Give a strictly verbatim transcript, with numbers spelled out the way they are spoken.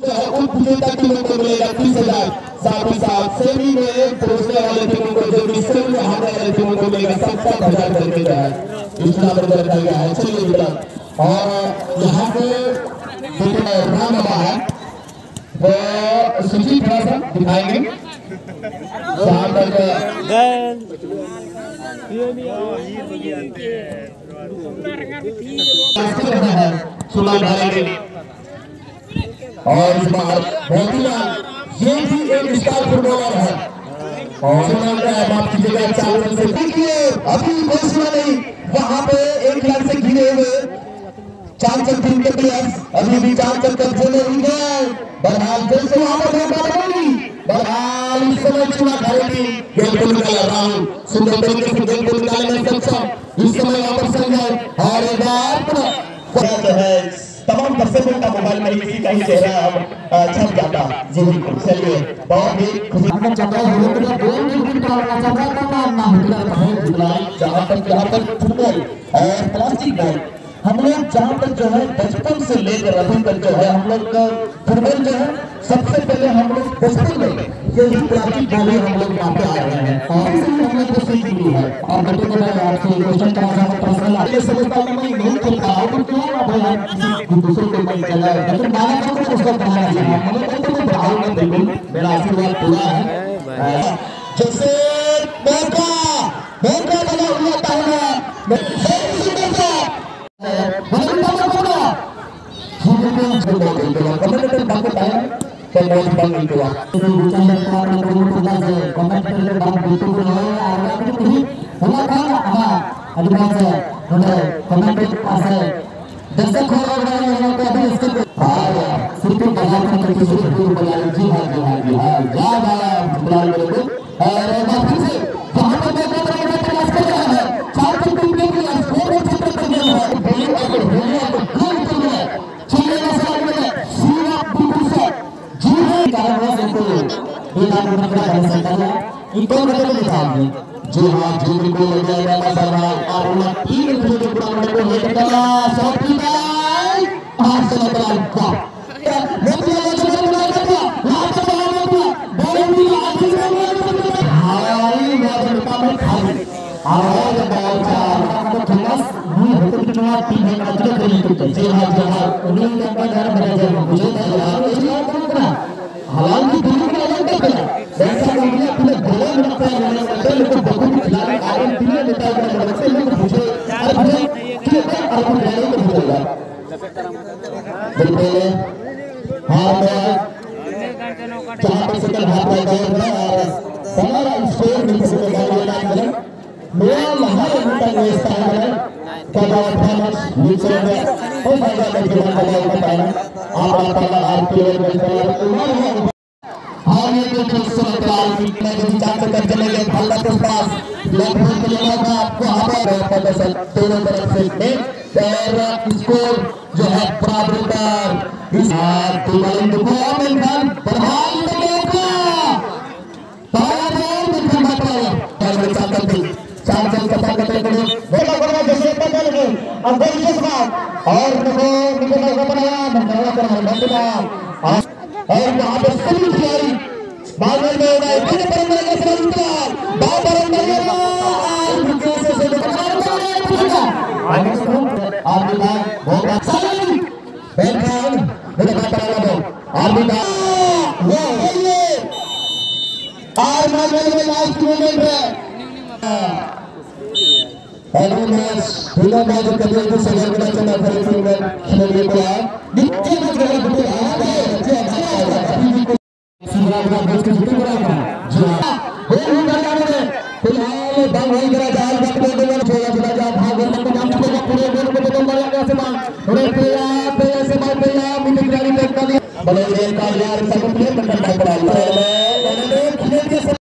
उपविजेता टीमों को मिलेगा तीस हजार। साथ ही साथ सेमी में पहुंचने वाले टीमों को जो सेमी में हारने वाले टीमों को मिलेगा सात सात हजार करके जो है इतना पर रखा गया है। चलिए बेटा और यहाँ पे राम बाबा है वो सूची थोड़ा सा दिखाएंगे जहाँ तक सुना डालेंगे और इस बार मोतीलाल ये भी एक स्टार फुटबॉलर है और सुना का बात कीजिएगा चार रन से देखिए अभी कोई सुना नहीं वहां पे एक रन से गिरे हुए चार चल टीम के प्लेयर्स अभी भी चार चल कर खेले हुए हैं। बहरहाल फिर से वहां पर मौका बनेगी। बहरहाल इस समय चुना खरीदी गेंद को निकाला राहुल सुंदर तरीके से गेंद को निकालने में सक्षम। इस समय वहां पर संजय और एक बार जो है तमाम दर्शकों का मोबाइल में किसी का ही चेहरा अब छप जाता। जी बिल्कुल चलिए बहुत ही खुशी जहाँ तक जहाँ तक फुटबॉल और प्लास्टिक बॉल हम लोग जहाँ तक जो है बचपन से लेकर अभी तक जो है हम लोग फुटबॉल जो है सबसे पहले हम लोग बचपन में यही प्लास्टिक बॉल हम लोग मारते आ रहे हैं और हम लोग को सीख मिली है। और बेटे को मैं आपसे क्वेश्चन करना चाहता हूं पर्सनल ये समझता हूं मैं नहीं खेल रहा हूं क्यों ना भाई किसी दूसरे को मैं चला लेकिन मैंने कहा कि उसको पढ़ाना चाहिए मैंने कहा तो पढ़ाऊं मैं बिल्कुल मेरा आशीर्वाद पूरा है। जैसे मौका मौका बना हुआ था कमेंटेटर बात बताया तो बहुत बंद किया तो विचार का कमेंटेटर से कमेंटेटर बात बिल्कुल है और कहीं हुआ था हां अधिकार से हमें कमेंटेटर से दर्शक हो रहे हैं तो अभी इसके और सिर्फ बाजार में करके सिर्फ बुला जी हां जी हां जी हां क्या बात बुला लोगों और बाकी से वहां पर देखो क्लास कर रहा है चार टीम के लिए स्कोर क्षेत्र कर रहा है बॉलिंग और बॉलिंग को गोल कर रहा है चले ना सामने सीधा बिल्कुल से जी हां कारण है तो ये नाम नंबर कर सकता है इनको मतलब निकाल जी हां जी बिल्कुल हो जाएगा माशाल्लाह और उन तीन मिनट के टूर्नामेंट को लेकर चला सौंपी बाय और सलाम का मोती वाला जो बना था वहां पर बॉल था बॉल भी आगे से हाई मैदान में खाली और बॉल का तो थॉमस भी होते कितना टीम है मतलब करेंगे जी हां जी हां उन्हीं का घर बना जाए मुझे यार ये करना हालांकि टीम का अलग है वैसा इंडिया पूरे गोल रखता है मैंने पहले को बहुत खिलाड़ी आगे टीम में देता है बच्चे लोग मुझे और मुझे कि और को खिलाड़ी को भेजेगा बिल्कुल हां मैं चार पे सेकंड हाथ में गए और हमारा स्कोर नहीं सकेगा ये मेरा लहर उनका ये स्थान है कदा थॉमस नीचे में हो जाएगा लेकिन बॉल का टाइम आप आपका आरपीएल में उम्र है और ये जो सवाल की मैं जो चार कर चलेंगे भल्ला के पास लगभग मिलेगा आपको हमारा प्रदर्शन दोनों तरफ से और स्कोर जो है बराबर पर इस तुरंत बॉल में प्रभाव मिलेगा बॉल में खंडा पर चार कर चार जन का पार करते हैं बड़ा बड़ा जैसे पकड़ के अब गोल के साथ और देखो निकलना का बनाया नंबर कर बंदना और वहां पे सभी खिलाड़ी बाहर में होगा इतने पर में कैसे निकला बाहर अंदर गया और विकेट से निकला आगे से आगे का बहुत अच्छा बैकग्राउंड मेरे बात वाला बॉल आगे का वो ये आर मैच में लास्ट मोमेंट है हेलो मैच पूरा मैच करने को समय बड़ा चला फिर फिर में खेलने को आया नीचे में गया बिल्कुल आ गया अच्छे अच्छा सीधा का दोस्त को जीत रहा था जी गोल करने में फिलहाल बंद हो गया जाल बटने को छोड़ा छोड़ा जा भाग और नाम को पूरे गोल को तो मारा गया से मान थोड़े पेया पेया से मार पेया मिड खिलाड़ी बैठ कर बड़े रेल का यार सब प्लेयर करना पड़ा